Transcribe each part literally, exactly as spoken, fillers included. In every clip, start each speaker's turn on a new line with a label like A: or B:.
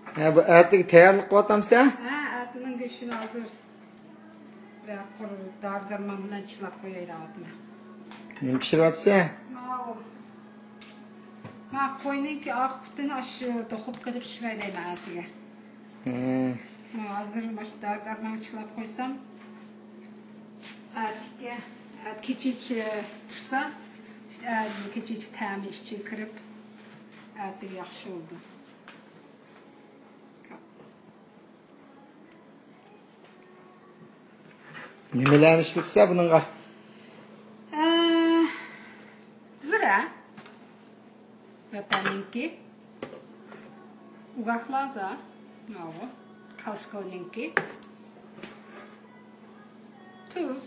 A: Ha, bu erteki tayyorlik qilyapmiz ha?
B: Ha, atining go'shtini hozir bir dardırma bilan chilab qo'yayapman.
A: Nima pishiryapsiz?
B: Ma qo'yniki oq putini shu dohopkida pishirayman deyman atiga. Ha. Hozir mana dardırma chilab qo'ysam, atiga kechich tursa, kechich ta'mi ichiga kirib, atiga yaxshi bo'ldi.
A: Nimalarni ishlatsa buningga?
B: Zira. Vataninki. Ugaklaza. Novo. Kalskoninki. Tuz.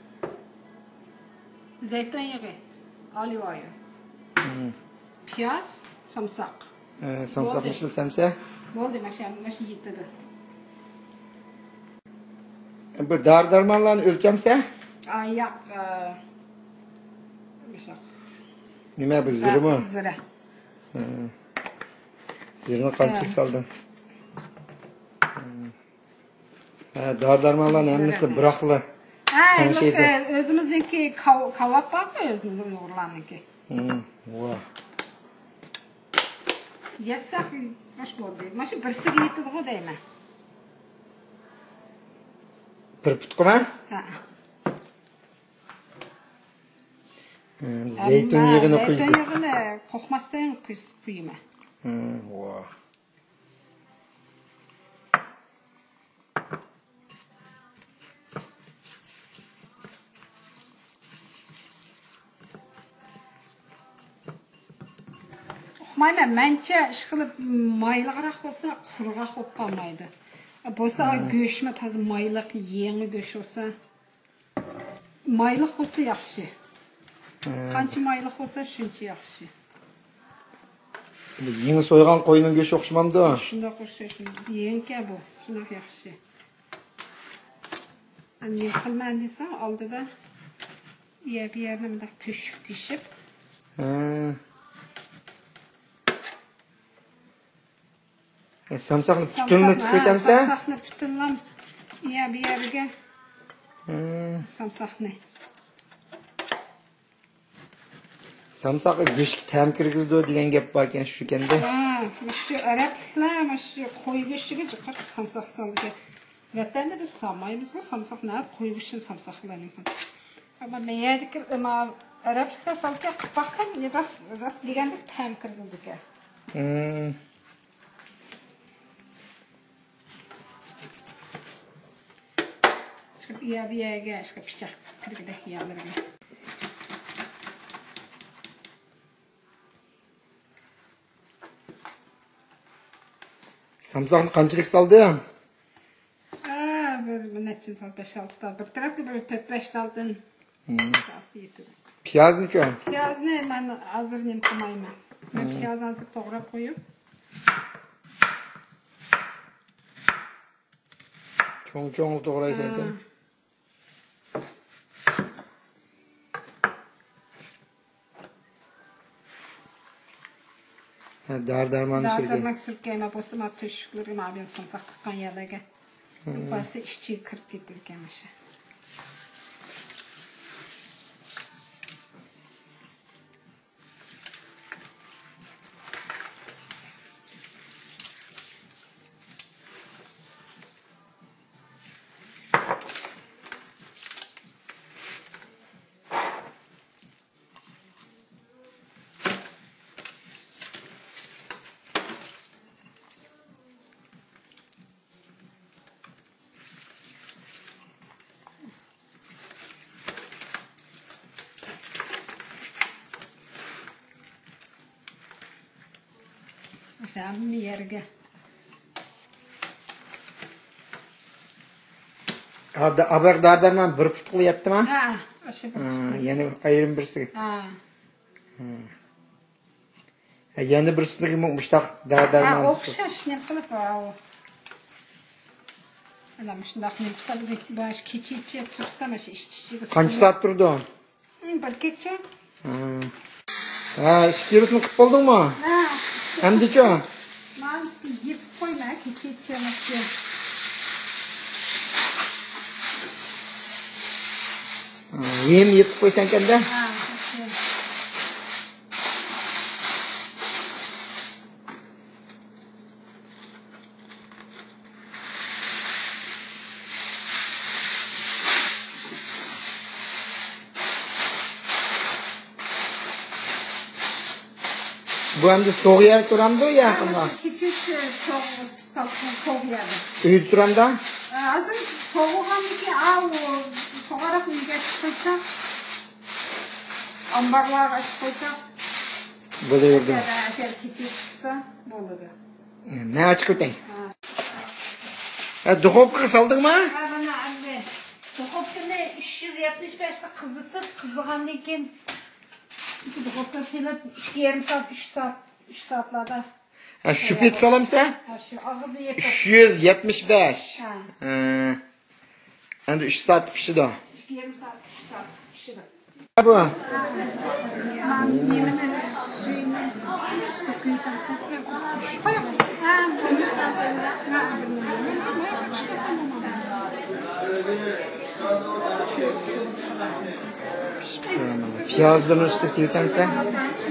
B: Zeytin yağı. Oliv yağı. Piyaz. Samsak.
A: Samsak ishlatsamsa?
B: Bo'ldi, mana shu yetadi.
A: Bu dar-darmonlarni o'lchamsa?
B: Ay, yo'q.
A: Nima bu zirmi?
B: Zira.
A: Zirni qanchalik solding? Ha, dar-darmonlarni hammasi biroqli.
B: Ha, o'zimizniki kawap bormi, o'zimizning o'g'irlarniki.
A: Voh.
B: Yasak, bosh bo'ldi. Mana shu birsiga yetadi deyman.
A: Bir putqimi?
B: Ha.
A: Zeytin yağını qo'ysiz.
B: Zeytin yağını qo'ymasdan qo'ymayman.
A: Voh.
B: Uqmayman, mencha ish qilib mayliqroq bo'lsa, qurg'oq bo'lib qolmaydi. Bo'lsa go'shtmi toza mayliq, yangi go'sht bo'lsa, mayliq bo'lsa yaxshi. Qancha mayliq bo'lsa, shuncha yaxshi.
A: Yangi so'ygan qo'yning go'shti o'xshamamdi?
B: Shunday o'xshash. Yangi bu, shunday yaxshi. Anne qilman desam, oldida yeb yerni bunday tushib tishib.
A: Samsaqni putunni tutib
B: Samsaqni putunlam ya bir yerga. Samsaqni.
A: Samsaqqa go'sht ta'm kirgizdi degan gap bor ekan shu ekanda.
B: Ha, shu arablar mana shu qo'y go'shtiga jiqib samsaq soldi. Vatanda biz solmaymiz, bu samsaqni qo'y go'shtini samsaqlaymiz. Ama men yerdik, ama arablar soldi qilib baxsam, ras ras deganda ta'm kirgizdi ekan. Hmm. Ya bir yerga ishga pichoq kirgida yalirgan.
A: Samsaqni qanchalik soldi?
B: Ha, biz bundan sol besh olti ta bir tarafga bir to'rt besh taldan.
A: Piyozni-ku?
B: Piyozni men hozir nim qilmayman. Men piyozni to'g'rab qo'yib.
A: Cho'ng-cho'ng to'g'raysan ekan. Dar-darmonni surgan.
B: Dar-darmon surgan bo'lsa, men to'shqlarga ma'lum samsaq tiqqan yerlarga. Basi ishchiga kirib ketgan o'sha. Sen bir yerge.
A: Hadi haber dardarman bir put qilyaptimi?
B: Ha, o'sha bir.
A: Ya'ni ayrim birsiga.
B: Ha.
A: Ha, yana birsiga mushtaq dardarman.
B: Ha, o'xshash nima qilib o. Ana shundaq nima qilib bash kechichi tursa mana ishchiga.
A: Qancha soat turdi?
B: Bir kecha.
A: Ha, ish kirishni qilib qoldingmi?
B: Ha.
A: Endi-ku?
B: Men yeb qo'ymak. Çemişti.
A: Yem yetib qo'ysan kanda?
B: Ha,
A: Bu endi so'g'yar turamdi yaqinda.
B: Küçük soğuk soğuk yerdi.
A: Uyda turamda?
B: Hazır soğuğanki av soğarak uyga çıksa ambarlar açıp koysa
A: Bo'laverdi.
B: eğer küçük çıksa bo'ladi.
A: Ne açık o'tang? Ha, duxovkaga soldingmi?
B: Ha, mana endi duxovkani uch yuz yetmish besh ta qizitib, qizigandan keyin duxovka silib ikki yarim soat, uch soat, uch soatlarda.
A: Ha, shu pet solamsa?
B: Ha, shu og'izi yeb.
A: uch yuz yetmish besh.
B: Ha.
A: Ha. Endi uch soat pishdi.
B: ikki yarim soat, uch soat pishdi.
A: Bu.
B: Ha, nimani suyini suyini tasib qo'yib. Ha, buni
A: Piyozlarni ustiga septamizlar.